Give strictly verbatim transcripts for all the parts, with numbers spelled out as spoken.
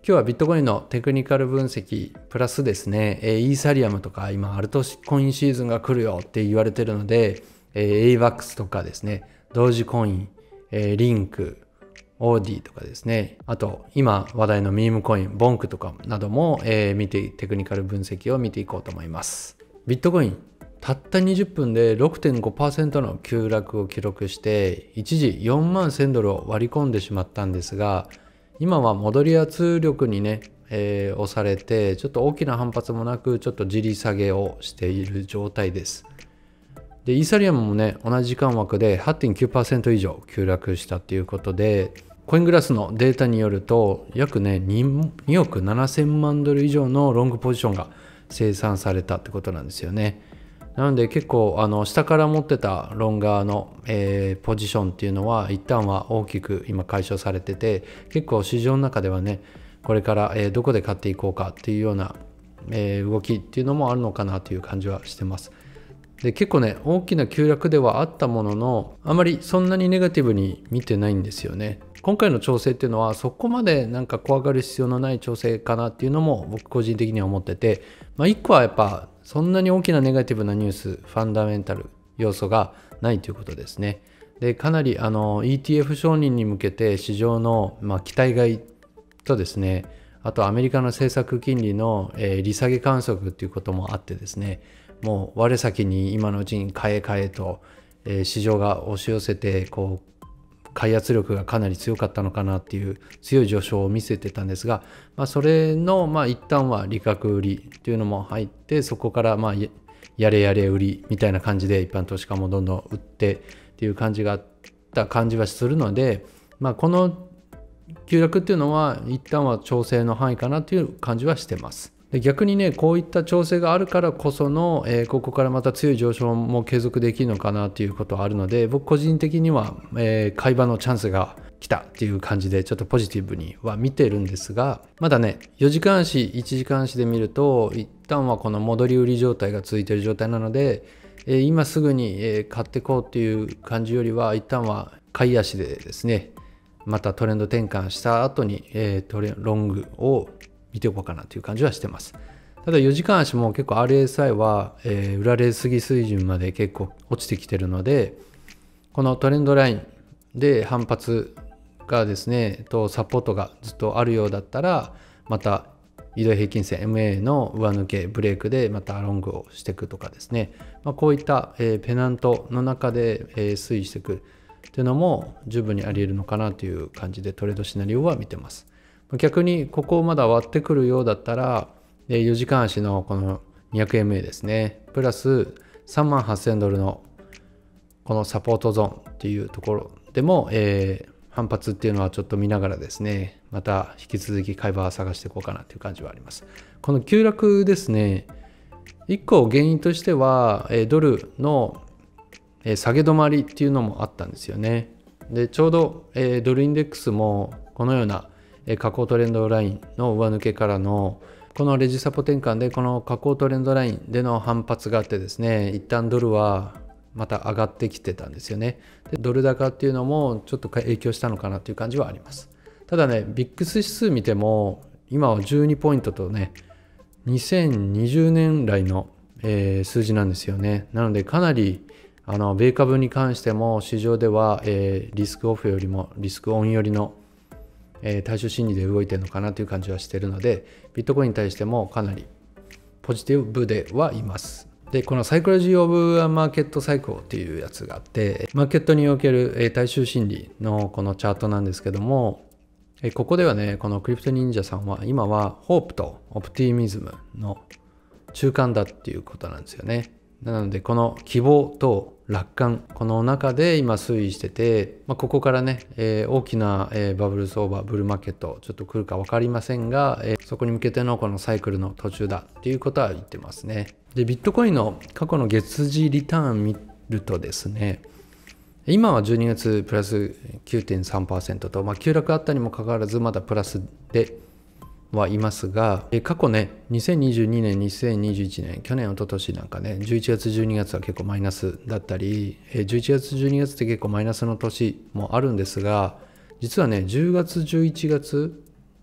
今日はビットコインのテクニカル分析プラスですね、イーサリアムとか今アルトコインシーズンが来るよって言われてるので、エーワックス とかですね、ドージコイン、リンク、オーディとかですね、あと今話題のミームコイン、ボンクとかなども、えー、見てテクニカル分析を見ていこうと思います。ビットコインたったにじゅっぷんで ろくてんごパーセント の急落を記録して一時よんまんせんドルを割り込んでしまったんですが、今は戻り圧力にね、えー、押されてちょっと大きな反発もなくちょっとじり下げをしている状態です。でイーサリアムもね同じ時間枠で はちてんきゅうパーセント 以上急落したということで、コイングラスのデータによると約ね 2, 2億ななせんまんドル以上のロングポジションが生産されたってことなんですよね。なので結構あの下から持ってたロンガーの、えー、ポジションっていうのは一旦は大きく今解消されてて、結構市場の中ではねこれから、えー、どこで買っていこうかっていうような、えー、動きっていうのもあるのかなという感じはしてます。で結構ね大きな急落ではあったものの、あまりそんなにネガティブに見てないんですよね。今回の調整っていうのはそこまでなんか怖がる必要のない調整かなっていうのも僕個人的には思ってて、まあ、いっこはやっぱそんなに大きなネガティブなニュース、ファンダメンタル要素がないということですね。でかなりあの イーティーエフ 承認に向けて市場の、まあ、期待買いとですね、あとアメリカの政策金利の、えー、利下げ観測っていうこともあってですね、もう我先に今のうちに買え買えと、えー、市場が押し寄せてこう買い圧力がかなり強かったのかなっていう強い上昇を見せてたんですが、まあ、それのまあ一旦は利確売りっていうのも入って、そこからまあやれやれ売りみたいな感じで一般投資家もどんどん売ってっていう感じがあった感じはするので、まあ、この急落っていうのは一旦は調整の範囲かなという感じはしてます。で逆にねこういった調整があるからこその、えー、ここからまた強い上昇も継続できるのかなということはあるので、僕個人的には、えー、買い場のチャンスが来たっていう感じでちょっとポジティブには見てるんですが、まだねよじかん足いちじかん足で見ると一旦はこの戻り売り状態が続いている状態なので、えー、今すぐに、えー、買っていこうっていう感じよりは一旦は買い足でですね、またトレンド転換した後に、えー、トレロングを見ていこうかなという感じはしてます。ただよじかん足も結構 アールエスアイ は、えー、売られすぎ水準まで結構落ちてきてるので、このトレンドラインで反発がですねとサポートがずっとあるようだったら、また移動平均線 エムエー の上抜けブレイクでまたロングをしていくとかですね、まあ、こういった、えー、ペナントの中で、えー、推移していくっていうのも十分にあり得るのかなという感じでトレードシナリオは見てます。逆にここをまだ割ってくるようだったら、よじかん足のこの にひゃくエムエー ですね、プラスさんまんはっせんドルのこのサポートゾーンっていうところでも、えー、反発っていうのはちょっと見ながらですね、また引き続き買い場を探していこうかなという感じはあります。この急落ですね、いっこ原因としてはドルの下げ止まりっていうのもあったんですよね。でちょうどドルインデックスもこのような下降トレンドラインの上抜けからのこのレジサポ転換でこの下降トレンドラインでの反発があってですね、一旦ドルはまた上がってきてたんですよね。でドル高っていうのもちょっと影響したのかなという感じはあります。ただねビックス指数見ても今はじゅうにポイントとねにせんにじゅうねん来の、えー、数字なんですよね。なのでかなりあの米株に関しても市場では、えー、リスクオフよりもリスクオンよりの大衆心理で動いてるのかなという感じはしているので、ビットコインに対してもかなりポジティブではいます。でこのサイコロジー・オブ・マーケット・サイクルっていうやつがあって、マーケットにおける大衆心理のこのチャートなんですけども、ここではねこのクリプト忍者さんは今はホープとオプティミズムの中間だっていうことなんですよね。なのでこの希望と楽観、この中で今推移してて、まあ、ここからね、えー、大きな、えー、バブル相場ブルーマーケットちょっと来るか分かりませんが、えー、そこに向けてのこのサイクルの途中だっていうことは言ってますね。でビットコインの過去の月次リターン見るとですね、今はじゅうにがつプラス きゅうてんさんパーセント と、まあ、急落あったにもかかわらずまだプラスではいますが、過去ねにせんにじゅうにねんにせんにじゅういちねん去年一昨年なんかねじゅういちがつじゅうにがつは結構マイナスだったり、じゅういちがつじゅうにがつって結構マイナスの年もあるんですが、実はねじゅうがつじゅういちがつ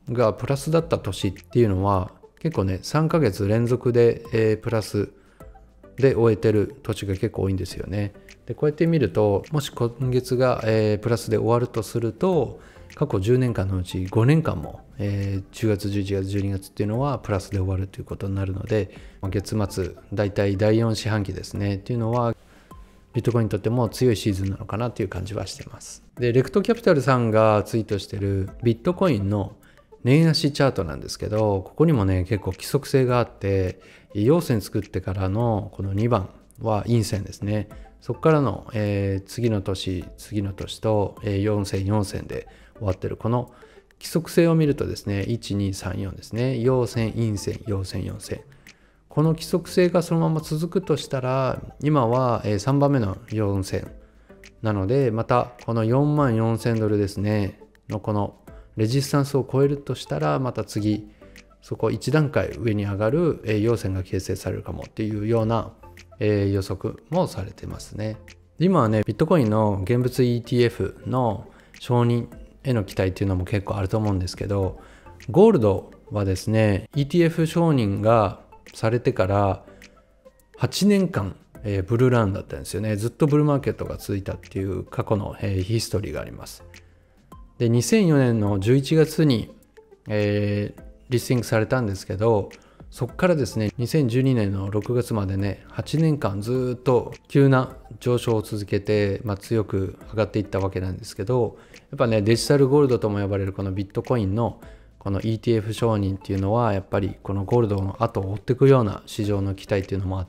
がプラスだった年っていうのは結構ねさんかげつ連続で、えー、プラスで終えてる年が結構多いんですよね。でこうやって見ると、もし今月が、えー、プラスで終わるとすると、過去じゅうねんかんのうちごねんかんも、えー、じゅうがつじゅういちがつじゅうにがつっていうのはプラスで終わるということになるので、月末だいたいだいよん四半期ですねっていうのはビットコインにとっても強いシーズンなのかなという感じはしています。でレクトキャピタルさんがツイートしてるビットコインの年足チャートなんですけど、ここにもね結構規則性があって、陽線作ってからのこのにばんは陰線ですね。そこからの、えー、次の年次の年と、えー、よん線よん線で終わってるこの規則性を見るとですね、いちにさんよんですね、陽線陰線陽線よん線、この規則性がそのまま続くとしたら、今はさんばんめのよん線なので、またこのよんまんよんせんドルですねのこのレジスタンスを超えるとしたら、また次そこいち段階上に上がる陽線が形成されるかもっていうような予測もされてますね。今はねビットコインの現物 イーティーエフ の承認への期待っていうのも結構あると思うんですけど、ゴールドはですね イーティーエフ 承認がされてからはちねんかん、えー、ブルーランだったんですよね。ずっとブルーマーケットが続いたっていう過去の、えー、ヒストリーがあります。でにせんよねんのじゅういちがつに、えー、リスティングされたんですけど、そこからですねにせんじゅうにねんのろくがつまでねはちねんかんずっと急な上昇を続けて、まあ、強く上がっていったわけなんですけど、やっぱねデジタルゴールドとも呼ばれるこのビットコインのこの イーティーエフ 承認っていうのはやっぱりこのゴールドの後を追っていくような市場の期待っていうのもあって、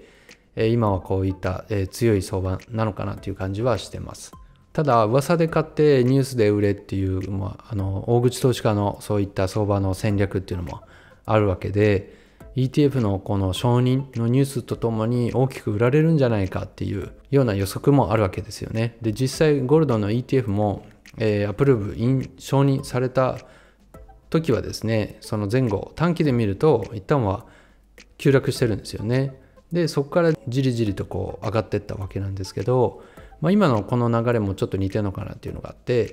今はこういった強い相場なのかなっていう感じはしてます。ただ噂で買ってニュースで売れっていう、まあ、あの大口投資家のそういった相場の戦略っていうのもあるわけで、 イーティーエフ のこの承認のニュースとともに大きく売られるんじゃないかっていうような予測もあるわけですよね。で実際ゴールドの イーティーエフ も、えー、アプローブ承認された時はですね、その前後短期で見ると一旦は急落してるんですよね。でそこからじりじりとこう上がっていったわけなんですけど、まあ、今のこの流れもちょっと似てるのかなっていうのがあって、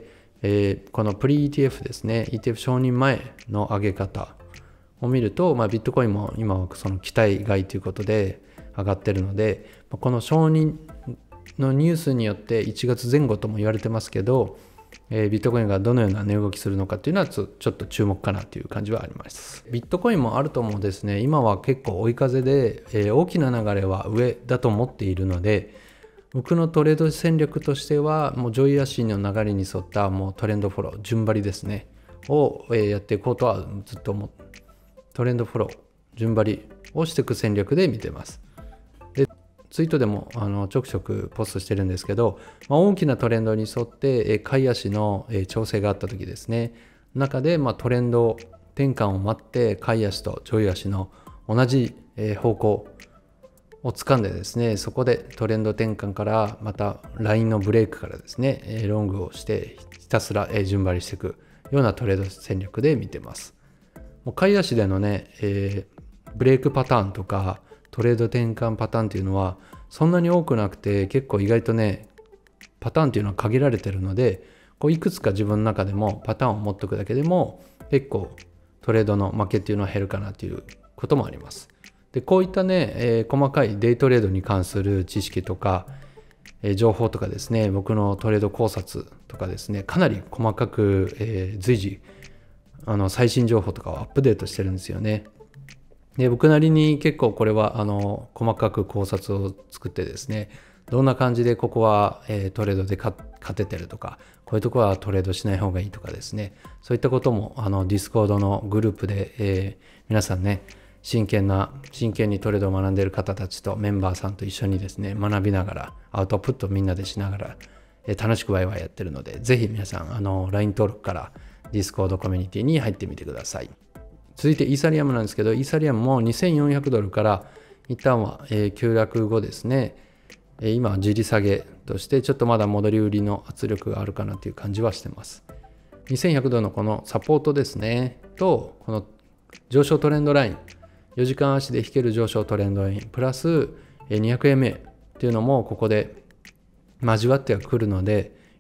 えー、このプリ イーティーエフ ですね、 イーティーエフ 承認前の上げ方を見ると、まあ、ビットコインも今はその期待外ということで上がってるので、この承認のニュースによっていちがつぜん後とも言われてますけど、えー、ビットコインがどのような値動きするのかっていうのはちょっと注目かなという感じはあります。ビットコインもあると思うんですね。今は結構追い風で、えー、大きな流れは上だと思っているので、僕のトレード戦略としてはもう上位足の流れに沿ったもうトレンドフォロー順張りですねを、えー、やっていこうとはずっと思って、トレンドフォロー順張りをしていく戦略で見てます。でツイートでもあのちょくちょくポストしてるんですけど、まあ、大きなトレンドに沿って買い足の調整があった時ですね、中でまあトレンド転換を待って買い足と上位足の同じ方向を掴んでですね、そこでトレンド転換からまたラインのブレイクからですねロングをしてひたすら順張りしていくようなトレード戦略で見てます。もう買い足でのね、えー、ブレイクパターンとかトレード転換パターンっていうのはそんなに多くなくて、結構意外とねパターンっていうのは限られてるので、こういくつか自分の中でもパターンを持っておくだけでも結構トレードの負けっていうのは減るかなということもあります。でこういったね、えー、細かいデイトレードに関する知識とか、えー、情報とかですね、僕のトレード考察とかですね、かなり細かく、えー、随時あの最新情報とかをアップデートしてるんですよね。で僕なりに結構これはあの細かく考察を作ってですね、どんな感じでここは、えー、トレードで勝ててるとか、こういうところはトレードしない方がいいとかですね、そういったこともあのディスコードのグループで、えー、皆さんね真剣な真剣にトレードを学んでいる方たちとメンバーさんと一緒にですね学びながらアウトプットみんなでしながら、えー、楽しくワイワイやってるので、ぜひ皆さんあの ライン 登録からディスコードコミュニティに入ってみてください。続いてイーサリアムなんですけど、イーサリアムもにせんよんひゃくドルから一旦は、えー、急落後ですね、えー、今はじり下げとしてちょっとまだ戻り売りの圧力があるかなという感じはしてます。にせんひゃくドルのこのサポートですねと、この上昇トレンドライン、よじかん足で引ける上昇トレンドラインプラス にひゃくエムエー っていうのもここで交わってはくるので、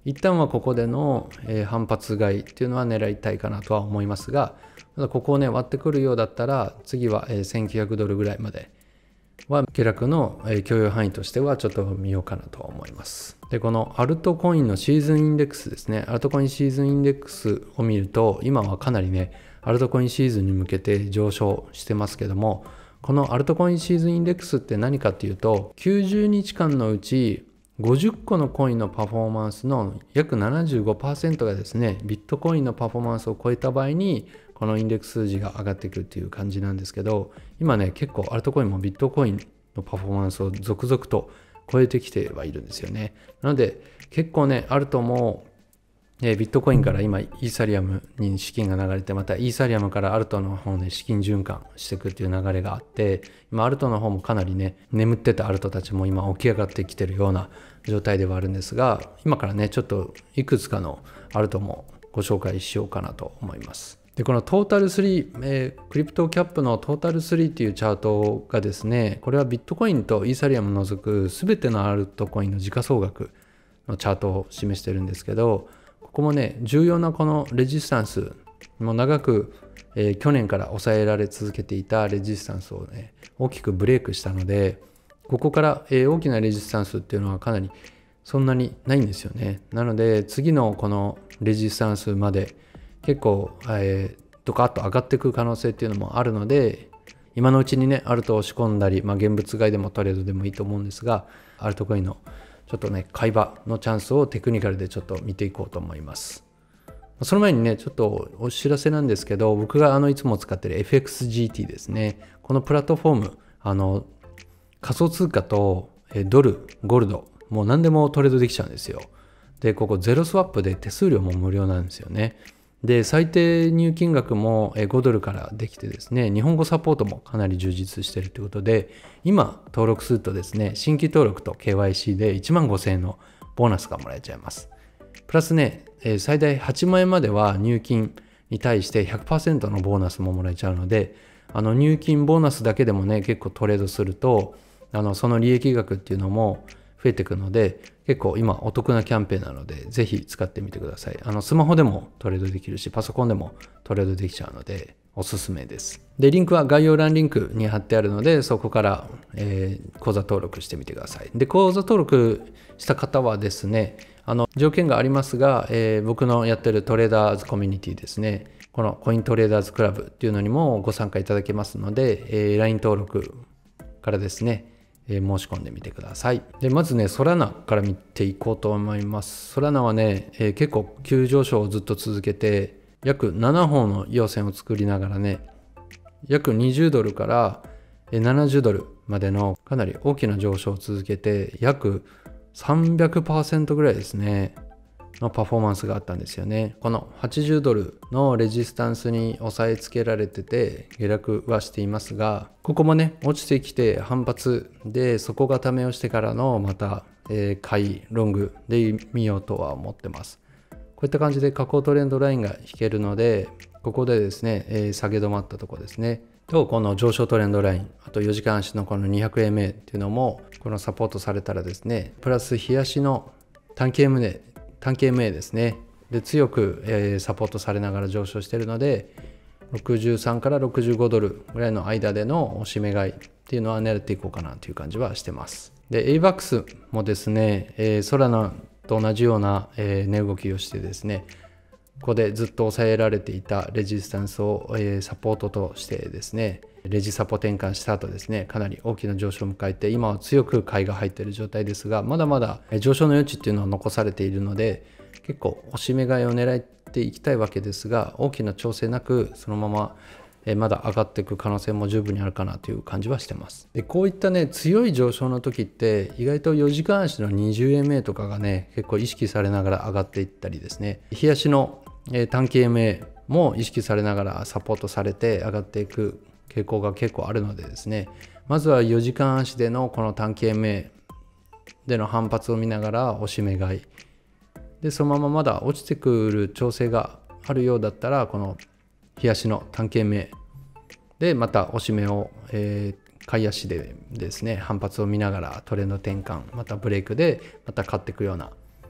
一旦はここでの、えー、反発買いっていうのは狙いたいかなとは思いますが、ただここをね割ってくるようだったら次は、えー、せんきゅうひゃくドルぐらいまでは下落の、えー、許容範囲としてはちょっと見ようかなと思います。でこのアルトコインのシーズンインデックスですね、アルトコインシーズンインデックスを見ると今はかなりねアルトコインシーズンに向けて上昇してますけども、このアルトコインシーズンインデックスって何かっていうと、きゅうじゅうにちかんのうちごじゅっこのコインのパフォーマンスの約 ななじゅうごパーセント がですねビットコインのパフォーマンスを超えた場合にこのインデックス数字が上がっていくっていう感じなんですけど、今ね結構アルトコインもビットコインのパフォーマンスを続々と超えてきてはいるんですよね。なので結構ねアルトも、えー、ビットコインから今イーサリアムに資金が流れて、またイーサリアムからアルトの方で資金循環していくっていう流れがあって、今アルトの方もかなりね眠ってたアルトたちも今起き上がってきてるような状態ではあるんですが、今からねちょっといくつかのアルトもご紹介しようかなと思います。でこのトータルスリー、えー、クリプトキャップのトータルスリーっていうチャートがですね、これはビットコインとイーサリアムを除く全てのアルトコインの時価総額のチャートを示してるんですけど、ここもね重要なこのレジスタンスも長く、えー、去年から抑えられ続けていたレジスタンスをね大きくブレイクしたので、ここから、えー、大きなレジスタンスっていうのはかなりそんなにないんですよね。なので次のこのレジスタンスまで結構、えー、ドカッと上がっていく可能性っていうのもあるので、今のうちにねアルトを仕込んだり、まあ、現物買いでもトレードでもいいと思うんですが、アルトコインのちょっとね買い場のチャンスをテクニカルでちょっと見ていこうと思います。その前にねちょっとお知らせなんですけど、僕があのいつも使ってる エフエックスジーティー ですね、このプラットフォーム、あの仮想通貨とドル、ゴールド、もう何でもトレードできちゃうんですよ。でここゼロスワップで手数料も無料なんですよね。で最低入金額もごドルからできてですね、日本語サポートもかなり充実しているということで、今登録するとですね新規登録と ケーワイシー でいちまんごせんえんのボーナスがもらえちゃいます。プラスね最大はちまんえんまでは入金に対して ひゃくパーセント のボーナスももらえちゃうので、あの入金ボーナスだけでもね結構トレードするとあのその利益額っていうのも増えていくので、結構今お得なキャンペーンなのでぜひ使ってみてください。あのスマホでもトレードできるし、パソコンでもトレードできちゃうのでおすすめです。でリンクは概要欄リンクに貼ってあるので、そこから、えー、口座登録してみてください。で口座登録した方はですね、あの条件がありますが、えー、僕のやってるトレーダーズコミュニティですね、このコイントレーダーズクラブっていうのにもご参加いただけますので、えー、ライン 登録からですねえー、申し込んでみてください。でまずねソラナから見ていこうと思います。ソラナはね、えー、結構急上昇をずっと続けて、約ななほんの陽線を作りながらね、約にじゅうドルからななじゅうドルまでのかなり大きな上昇を続けて、約 さんびゃくパーセント ぐらいですねのパフォーマンスがあったんですよね。このはちじゅうドルのレジスタンスに押さえつけられてて下落はしていますが、ここもね落ちてきて反発で底固めをしてからのまた、えー、買いロングで見ようとは思ってます。こういった感じで下降トレンドラインが引けるので、ここでですね、えー、下げ止まったところですねと、この上昇トレンドライン、あとよじかん足のこの にひゃくエムエー っていうのもこのサポートされたらですね、プラス日足の短期 エムエー短期 エムエー ですねで強く、えー、サポートされながら上昇しているので、ろくじゅうさんからろくじゅうごドルぐらいの間での押し目買いっていうのは狙っていこうかなという感じはしてます。で エーバックス もですね、えー、ソラナと同じような、えー、値動きをしてですね、ここでずっと抑えられていたレジスタンスを、えー、サポートとしてですね、レジサポ転換した後ですね、かなり大きな上昇を迎えて、今は強く買いが入っている状態ですが、まだまだ上昇の余地っていうのは残されているので、結構押し目買いを狙っていきたいわけですが、大きな調整なくそのまままだ上がっていく可能性も十分にあるかなという感じはしてます。でこういったね強い上昇の時って意外とよじかん足の にじゅうエムエー とかがね結構意識されながら上がっていったりですね、日足の短期 エムエー も意識されながらサポートされて上がっていく傾向が結構あるのでですね、まずはよじかん足でのこの短期 エムエー での反発を見ながら押し目買いで、そのまままだ落ちてくる調整があるようだったら、この日足の短期 エムエー でまた押し目を、えー、買い足でですね反発を見ながらトレンド転換、またブレイクでまた買っていくような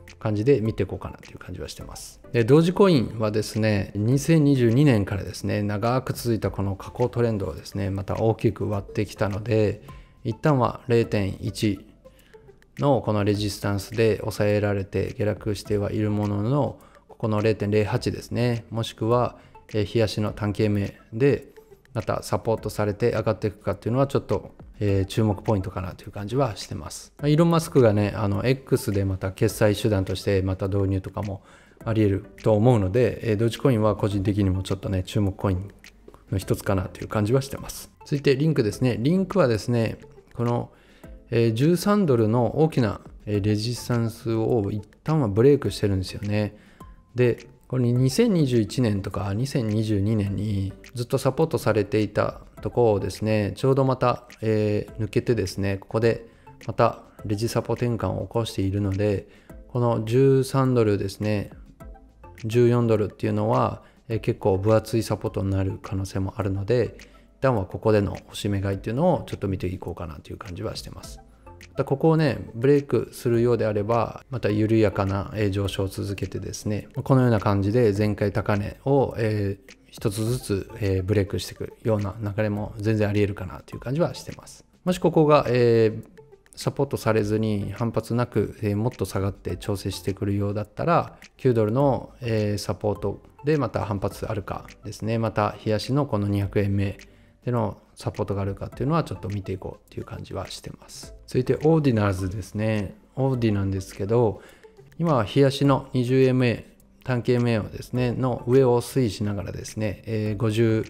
感じで見ていこうかなという感じはしてます。で、同時コインはですね、にせんにじゅうにねんからですね、長く続いたこの下降トレンドをですね、また大きく割ってきたので、一旦は ゼロてんいち のこのレジスタンスで抑えられて下落してはいるものの、ここの ゼロてんゼロはち ですね、もしくは日足の短期目でまたサポートされて上がっていくかっていうのはちょっとえー、注目ポイントかなという感じはしてます。イーロン・マスクがね、あの X でまた決済手段としてまた導入とかもあり得ると思うので、えー、ドッジコインは個人的にもちょっとね、注目コインの一つかなという感じはしてます。続いてリンクですね。リンクはですね、この、えー、じゅうさんドルの大きなレジスタンスを一旦はブレイクしてるんですよね。で、これにせんにじゅういちねんとかにせんにじゅうにねんにずっとサポートされていたところをですね、ちょうどまた、えー、抜けてですね、ここでまたレジサポ転換を起こしているので、このじゅうさんドルですね、じゅうよんドルっていうのは、えー、結構分厚いサポートになる可能性もあるので、一旦はここでの押し目買いっていうのをちょっと見ていこうかなという感じはしてます。またここをね、ブレイクするようであれば、また緩やかな上昇を続けてですね、このような感じで前回高値を、えー、一つずつ、えー、ブレイクしていくような流れも全然あり得るかなという感じはしてます。もしここが、えー、サポートされずに反発なく、えー、もっと下がって調整してくるようだったら、きゅうドルの、えー、サポートでまた反発あるかですね、また日足のこのにひゃくえんめでのサポートがあるかっていうのはちょっと見ていこうっていう感じはしてます。続いてオーディナルズですね。オーディなんですけど、今は日足の にじゅうえんめ短期 エムエー をですねの上を推移しながらですね、えー、ごじゅ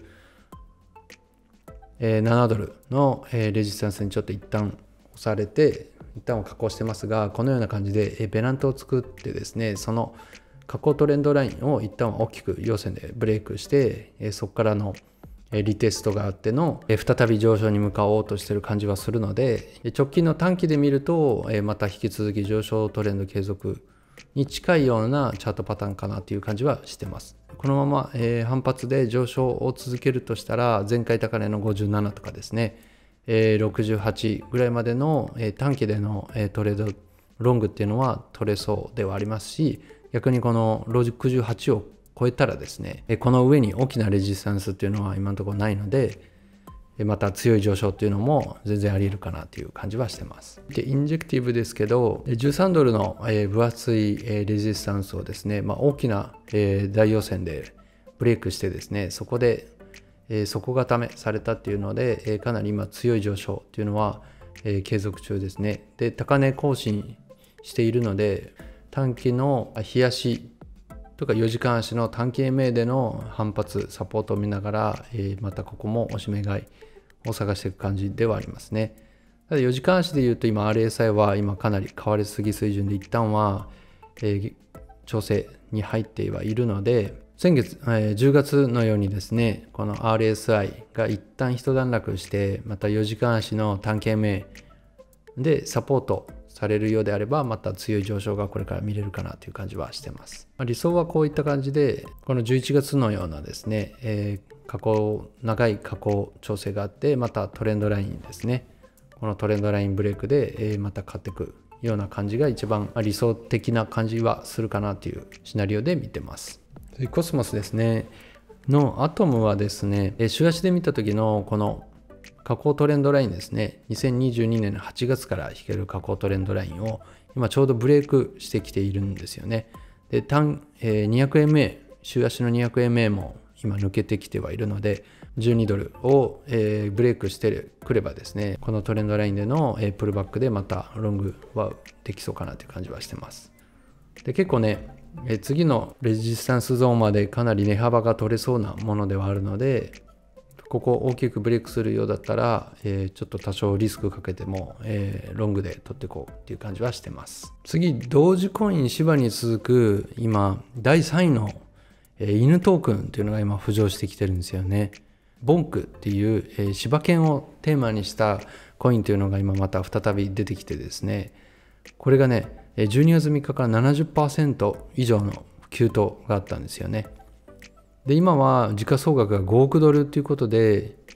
うななドルの、えー、レジスタンスにちょっと一旦押されて一旦を下降してますが、このような感じで、えー、ペナントを作ってですね、その下降トレンドラインを一旦大きく陽線でブレイクして、えー、そこからのリテストがあっての再び上昇に向かおうとしている感じはするので、直近の短期で見るとまた引き続き上昇トレンド継続に近いようなチャートパターンかなという感じはしてます。このまま反発で上昇を続けるとしたら、前回高値のごじゅうななとかですね、ろくじゅうはちぐらいまでの短期でのトレードロングっていうのは取れそうではありますし、逆にこのろくじゅうはちを超えたらですね、この上に大きなレジスタンスっていうのは今のところないので、また強い上昇っていうのも全然あり得るかなという感じはしてます。で、インジェクティブですけど、じゅうさんドルの分厚いレジスタンスをですね、まあ、大きな大陽線でブレイクしてですね、そこで底固めされたっていうので、かなり今強い上昇っていうのは継続中ですね。で、高値更新しているので、短期の日足とかよじかん足の短期 エムエー での反発サポートを見ながら、えー、またここも押し目買いを探していく感じではありますね。ただよじかん足でいうと今 アールエスアイ は今かなり変わりすぎ水準で一旦は、えー、調整に入ってはいるので、先月、えー、じゅうがつのようにですね、この アールエスアイ が一旦一段落してまたよじかん足の短期 エムエー でサポートされるようであれば、また強い上昇がこれから見れるかなという感じはしてます。まあ、理想はこういった感じで、このじゅういちがつのようなですね、えー、下降長い下降調整があって、またトレンドラインですね、このトレンドラインブレイクで、えー、また買っていくような感じが一番理想的な感じはするかなというシナリオで見てます。でコスモスですねのアトムはですね、週足で見た時のこの下降トレンドラインですね、にせんにじゅうにねんのはちがつから引ける下降トレンドラインを今ちょうどブレイクしてきているんですよね。で、単、えー、にひゃくえんめ、週足のにひゃくえんめも今抜けてきてはいるので、じゅうにドルを、えー、ブレイクしてくればですね、このトレンドラインでの、えー、プルバックでまたロングはできそうかなという感じはしてます。で、結構ね、えー、次のレジスタンスゾーンまでかなり値幅が取れそうなものではあるので、ここ大きくブレイクするようだったら、えー、ちょっと多少リスクかけても、えー、ロングで取っていこうっていう感じはしてます。次、同時コインシバに続く今だいさんいの、えー、犬トークンっていうのが今浮上してきてるんですよね。ボンクっていう、えー、柴犬をテーマにしたコインというのが今また再び出てきてですね、これがねじゅうにがつみっかから ななじゅっパーセント 以上の急騰があったんですよね。で、今は時価総額がごおくドルということで、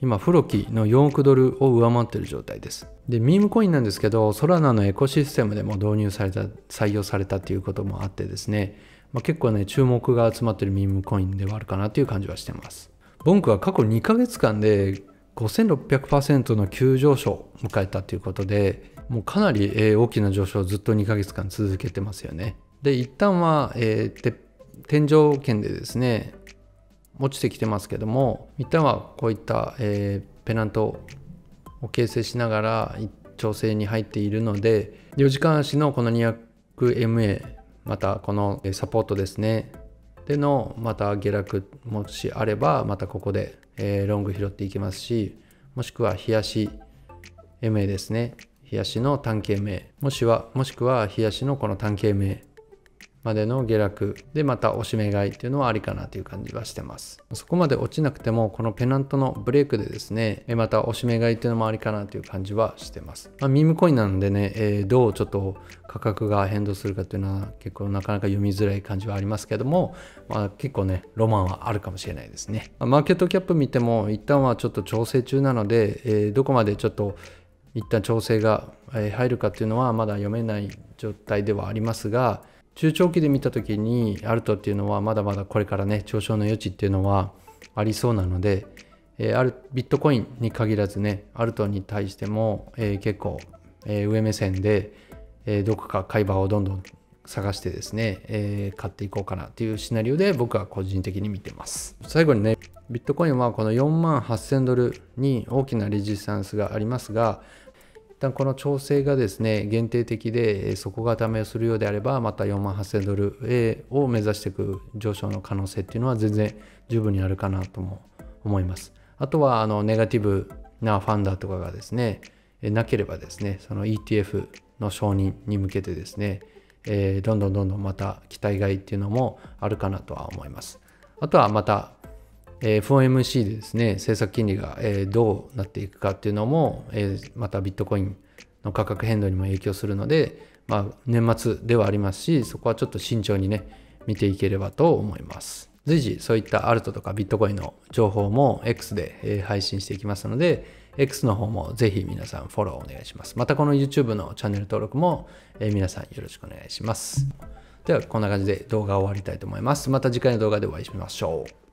今フロキのよんおくドルを上回っている状態です。でミームコインなんですけど、ソラナのエコシステムでも導入された採用されたということもあってですね、まあ、結構ね注目が集まっているミームコインではあるかなという感じはしてます。ボンクは過去にかげつかんで ごせんろっぴゃくパーセント の急上昇を迎えたということで、もうかなり大きな上昇をずっとにかげつかん続けてますよね。で一旦は、えー、天井圏でですね落ちてきてますけども、一旦はこういった、えー、ペナントを形成しながら調整に入っているので、よじかん足のこの にひゃくエムエー またこのサポートですねでのまた下落もしあれば、またここで、えー、ロング拾っていきますし、もしくは日足 エムエー ですね、日足の短期 エムエー、 もしはもしくは日足のこの短期 エムエーまでの下落でまた押し目買いっていうのはありかなという感じはしてます。そこまで落ちなくてもこのペナントのブレイクでですね、また押し目買いっていうのもありかなという感じはしてます。まあ、ミームコインなのでね、えー、どうちょっと価格が変動するかっていうのは結構なかなか読みづらい感じはありますけども、まあ、結構ねロマンはあるかもしれないですね。マーケットキャップ見ても一旦はちょっと調整中なので、えー、どこまでちょっと一旦調整が入るかっていうのはまだ読めない状態ではありますが、中長期で見たときにアルトっていうのはまだまだこれからね上昇の余地っていうのはありそうなので、えー、あるビットコインに限らずねアルトに対しても、えー、結構、えー、上目線で、えー、どこか買い場をどんどん探してですね、えー、買っていこうかなっていうシナリオで僕は個人的に見てます。最後にねビットコインはこのよんまんはっせんドルに大きなレジスタンスがありますが、一旦この調整がですね限定的で底固めをするようであれば、またよんまんはっせんドルを目指していく上昇の可能性っていうのは全然十分にあるかなとも思います。あとはあのネガティブなファンダーとかがですねなければですね、その イーティーエフ の承認に向けてですね、えー、どんどんどんどんまた期待買いっていうのもあるかなとは思います。あとはまたエフオーエムシー でですね、政策金利がどうなっていくかっていうのも、またビットコインの価格変動にも影響するので、まあ、年末ではありますし、そこはちょっと慎重にね、見ていければと思います。随時そういったアルトとかビットコインの情報も X で配信していきますので、X の方もぜひ皆さんフォローお願いします。またこの YouTube のチャンネル登録も皆さんよろしくお願いします。ではこんな感じで動画を終わりたいと思います。また次回の動画でお会いしましょう。